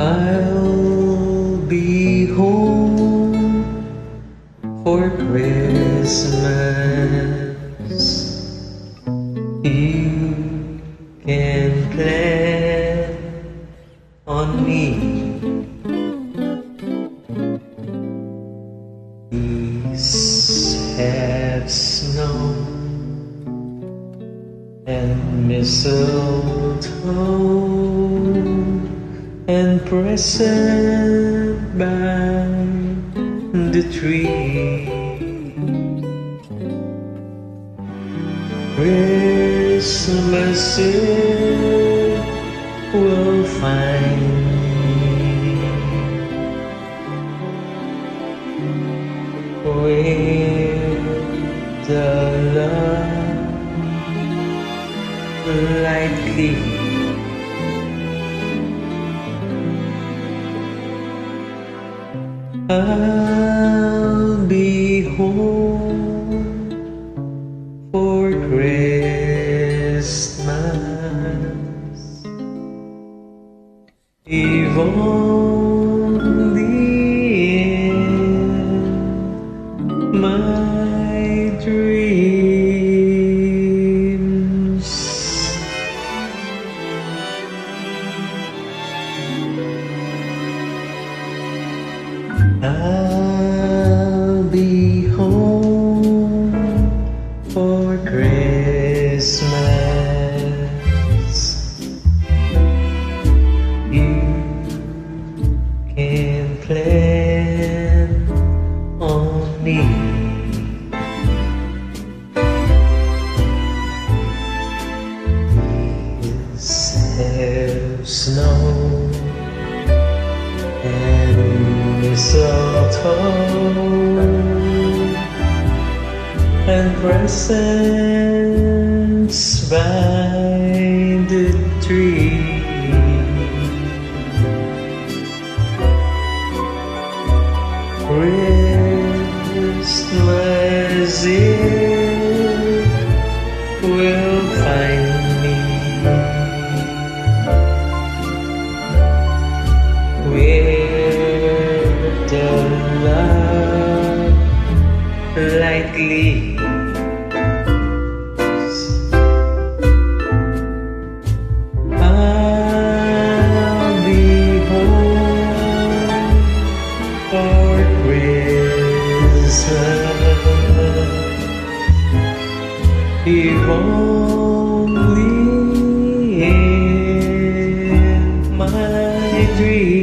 I'll be home for Christmas. You can plan on me. Please have snow and mistletoe and present by the tree. Christmas it will find me with the love light gleam. I'll be home for Christmas, if only in my dreams. I'll be home for Christmas. You can plan on me. Please have snow and mistletoe and presents by the tree. Christmas Eve will find me with the love light gleams. I'll be home for Christmas, if only in my dreams.